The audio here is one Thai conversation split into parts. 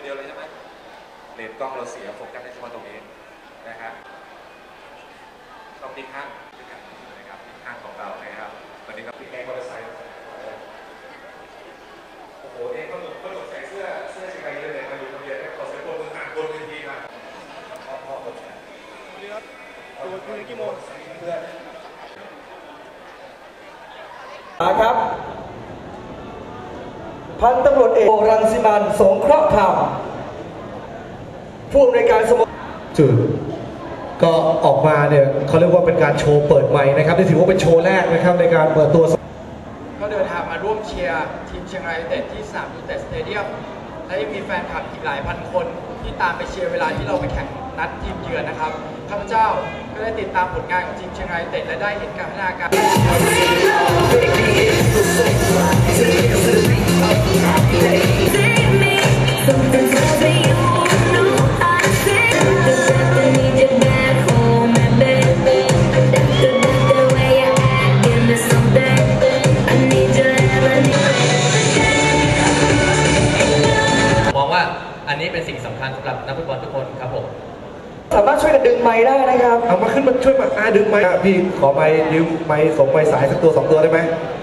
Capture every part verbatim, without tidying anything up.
ดียวเลยใช่ไหมเลนส์กล้องเราเสียโฟกัสในเฉพาะตรงนี้นะฮะต้องที่ข้างด้วยกันนะครับข้างของเรานะครับวันนี้ก็พี่แกงมอเตอร์ไซค์โอ้โหเอ๊ะเขาหนุ่มเขาหนุ่มใส่เสื้อเสื้อสีอะไรเลยมาอยู่โรงเรียนขอเสียงปรบมืออ่านบนเวทีครับพ่อพ่อคนแชร์เรือตัวคืนกี่โมงเพื่อนครับพันตำรวจเอกรังสิมันสงเคราะห์ธรรมผู้อำนวยการสโมสรจุดก็ออกมาเนี่ยเขาเรียกว่าเป็นการโชว์เปิดใหม่นะครับถือว่าเป็นโชว์แรกนะครับในการเปิดตัวก็เดินทางมาร่วมเชียร์ทีมเชียงรายยูไนเต็ดที่สนามยูไนเต็ดสเตเดียมและยังมีแฟนคลับอีกหลายพันคนที่ตามไปเชียร์เวลาที่เราไปแข่งนัดทีมเยือนนะครับข้าพเจ้าก็ได้ติดตามผลงานของทีมเชียงรายยูไนเต็ดและได้เห็นการพัฒนาการอันนี้เป็นสิ่งสำคัญสำหรับนักฟุตบอลทุกคนครับผมสามารถช่วยกันดึงไม้ได้นะครับเอามาขึ้นมาช่วยมาอาดึงไม้พี่ขอไม้ยืมไม้ส่งไม้สายสักตัวสองตัวได้ไหม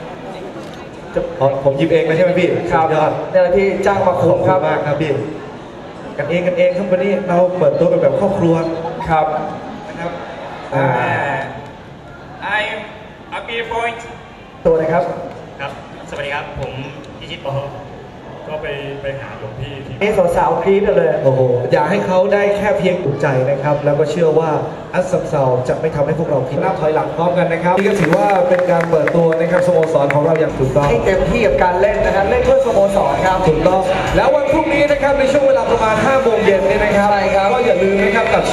ผมหยิบเองเลยใช่ไหมพี่ครับยอดนี่แหละที่จ้างมาคุมครับมากครับพี่กันเองกันเองครับวันนี้เราเปิดตัวกันแบบครอบครัวครับนะครับอ่า I'm Abi Point ตัวเลยครับครับสวัสดีครับผมพิชิตปอก็ไปไปหาหลวงพี่ที่นี่สาวๆกรี๊ดเลยโอ้โหอยากให้เขาได้แค่เพียงอุ่นใจนะครับแล้วก็เชื่อว่าอัสสัมเซาจะไม่ทำให้พวกเราผิดนับถอยหลังพร้อมกันนะครับนี่ก็ถือว่าเป็นการเปิดตัวนะครับสโมสรของเราอย่างถูกต้องให้เต็มที่กับการเล่นนะครับเล่นเพื่อสโมสรครับถูกต้องแล้ววันพรุ่งนี้นะครับในช่วงเวลาประมาณห้าโมงเย็นนี่นะครับก็อย่าลืมนะครับกับ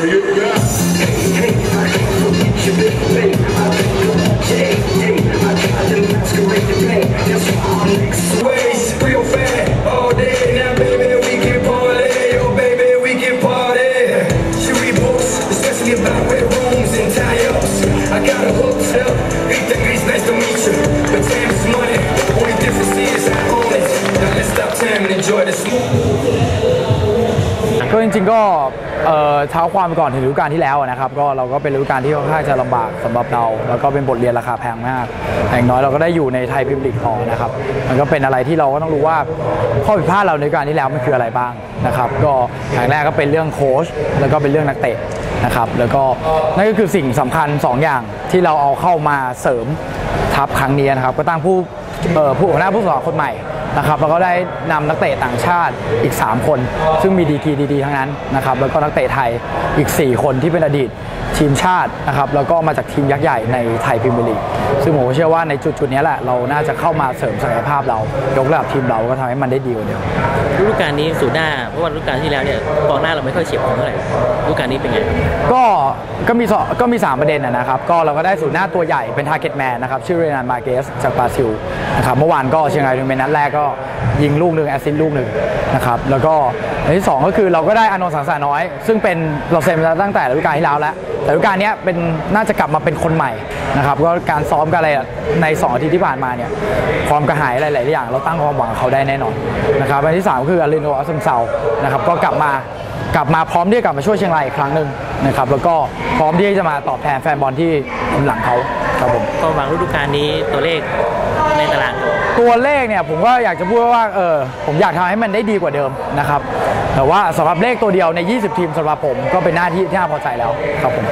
ก็จริงๆก็เท้าความไปก่อนถึงฤดูกาลที่แล้วนะครับก็เราก็เป็นฤดูกาลที่ค่อนข้างจะลำบากสำหรับเราแล้วก็เป็นบทเรียนราคาแพงมากอย่างน้อยเราก็ได้อยู่ในไทยพรีเมียร์ลีกต่อนะครับมันก็เป็นอะไรที่เราก็ต้องรู้ว่าข้อผิดพลาดเราในฤดูกาลที่แล้วมันคืออะไรบ้างนะครับก็อย่างแรกก็เป็นเรื่องโค้ชแล้วก็เป็นเรื่องนักเตะนะครับแล้วก็นั่นก็คือสิ่งสำคัญสองอย่างที่เราเอาเข้ามาเสริมทัพครั้งนี้นะครับก็ตั้งผู้ผู้หัวหน้าผู้สอนคนใหม่นะครับแล้วก็ได้นำนักเตะต่างชาติอีกสามคนซึ่งมีดีกรีดีๆทั้งนั้นนะครับแล้วก็นักเตะไทยอีกสี่คนที่เป็นอดีตทีมชาตินะครับแล้วก็มาจากทีมยักษ์ใหญ่ในไทยพรีเมียร์ลีกซึ่งผมเชื่อว่าในจุดๆนี้แหละเราน่าจะเข้ามาเสริมศักยภาพเรายกระดับทีมเราก็ทำให้มันได้ดีกว่าเดิมฤดูกาลนี้สู่หน้าเพราะว่าฤดูกาลที่แล้วเนี่ยกองหน้าเราไม่ค่อยเฉียบคมเท่าไหร่ฤดูกาลนี้เป็นไงก็ก็มีก็มีสามประเด็นนะครับก็เราก็ได้สู่หน้าตัวใหญ่เป็นทาร์เก็ตแมนนะครับชื่อเรนันมาเกสจากบราซิลนะครับเมื่อวานก็เชียงรายยูไนเต็ดนัดแรกก็ยิงลูกหนึ่งแอสซิสต์ลูกหนึ่งนะครับแล้วก็อันที่สองก็คือเราก็ได้อานนท์สังสาน้อยซึ่งเป็นเราเซ็นมาตั้งแต่ฤดูกาลที่แล้วแล้วแต่ฤดูกาลนี้เป็นน่าจะกลับมาเป็นคนใหม่นะครับก็การซ้อมกันอะไรในสองอาทิตย์ที่ผ่านมาเนี่ยความกระหายหลายๆอย่างเราตั้งความหวังเขาได้แน่นอนนะครับอันที่สามก็คืออาริโนอัสซัมเซานะครับก็กลับมากลับมาพร้อมที่จะกลับมาช่วยเชียงรายอีกครั้งหนึ่งนะครับแล้วก็พร้อมที่จะมาตอบแทนแฟนบอลที่หลังเขาครับผมก็หวังฤดูกาลนี้ตัวเลขในตารางตัวเลขเนี่ยผมก็อยากจะพูดว่าเออผมอยากทำให้มันได้ดีกว่าเดิมนะครับแต่ว่าสำหรับเลขตัวเดียวในยี่สิบทีมสำหรับผมก็เป็นหน้าที่ที่น่าพอใจแล้วครับผม